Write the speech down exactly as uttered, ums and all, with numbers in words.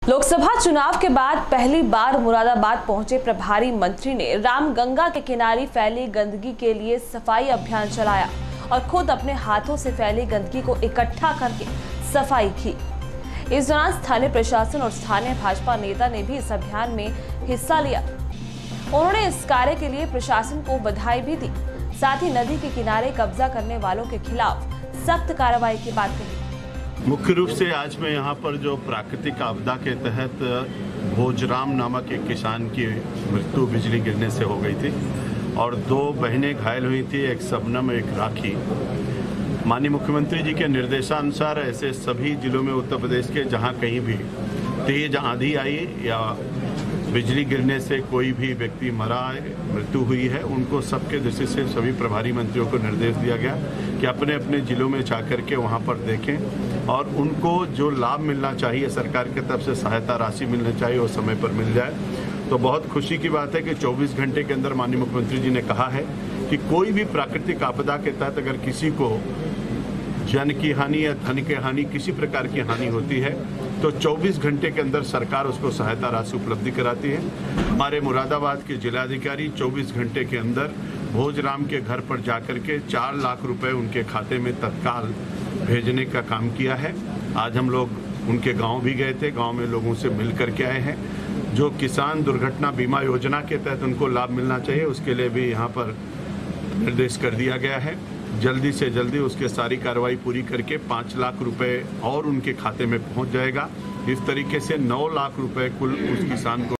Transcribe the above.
लोकसभा चुनाव के बाद पहली बार मुरादाबाद पहुंचे प्रभारी मंत्री ने रामगंगा के किनारे फैली गंदगी के लिए सफाई अभियान चलाया और खुद अपने हाथों से फैली गंदगी को इकट्ठा करके सफाई की। इस दौरान स्थानीय प्रशासन और स्थानीय भाजपा नेता ने भी इस अभियान में हिस्सा लिया। उन्होंने इस कार्य के लिए प्रशासन को बधाई भी दी, साथ ही नदी के किनारे कब्जा करने वालों के खिलाफ सख्त कार्रवाई की बात कही। मुख्य रूप से आज मैं यहाँ पर जो प्राकृतिक आपदा के तहत भोजराम नामक एक किसान की मृत्यु बिजली गिरने से हो गई थी और दो बहनें घायल हुई थी, एक शबनम एक राखी। माननीय मुख्यमंत्री जी के निर्देशानुसार ऐसे सभी जिलों में उत्तर प्रदेश के जहाँ कहीं भी तेज आंधी आई या बिजली गिरने से कोई भी व्यक्ति मरा मृत्यु हुई है, उनको सबके दृष्टि से सभी प्रभारी मंत्रियों को निर्देश दिया गया कि अपने अपने जिलों में जाकर के वहाँ पर देखें और उनको जो लाभ मिलना चाहिए, सरकार की तरफ से सहायता राशि मिलनी चाहिए, वो समय पर मिल जाए। तो बहुत खुशी की बात है कि चौबीस घंटे के अंदर माननीय मुख्यमंत्री जी ने कहा है कि कोई भी प्राकृतिक आपदा के तहत अगर किसी को जन की हानि या धन की हानि, किसी प्रकार की हानि होती है तो चौबीस घंटे के अंदर सरकार उसको सहायता राशि उपलब्ध कराती है। हमारे मुरादाबाद के जिलाधिकारी चौबीस घंटे के अंदर भोजराम के घर पर जाकर के चार लाख रुपए उनके खाते में तत्काल भेजने का काम किया है। आज हम लोग उनके गांव भी गए थे, गांव में लोगों से मिल करके आए हैं। जो किसान दुर्घटना बीमा योजना के तहत उनको लाभ मिलना चाहिए, उसके लिए भी यहाँ पर निर्देश कर दिया गया है। जल्दी से जल्दी उसके सारी कार्रवाई पूरी करके पाँच लाख रुपए और उनके खाते में पहुंच जाएगा। इस तरीके से नौ लाख रुपए कुल उस किसान को